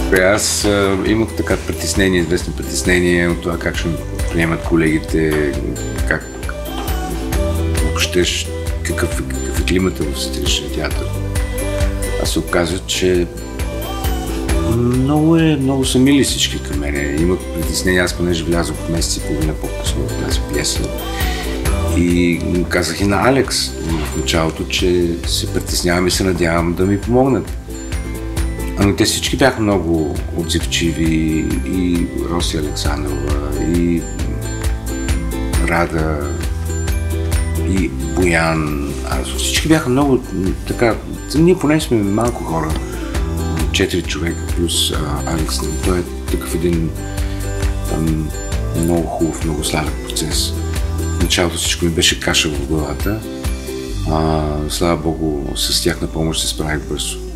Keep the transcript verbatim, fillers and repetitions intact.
При аз а, имах така притеснение, известно притеснение от това как ще приемат колегите, как въобще какъв, какъв е климата в сатиричния театър. А се оказа, че много, е, много са мили всички към мене. Имах притеснение, аз понеже влязох в месец и половина по-късно в тази пиеса. И казах и на Алекс в началото, че се притеснявам и се надявам да ми помогнат. Ами те всички бяха много отзивчиви, и Роси Александрова, и Рада, и Боян. А всички бяха много така. Ние поне сме малко хора, четири човека плюс а, Алекс. Той е такъв един ам, много хубав, много сладък процес. В началото всичко ми беше каша в главата. А, слава Богу, с тях на помощ се справих бързо.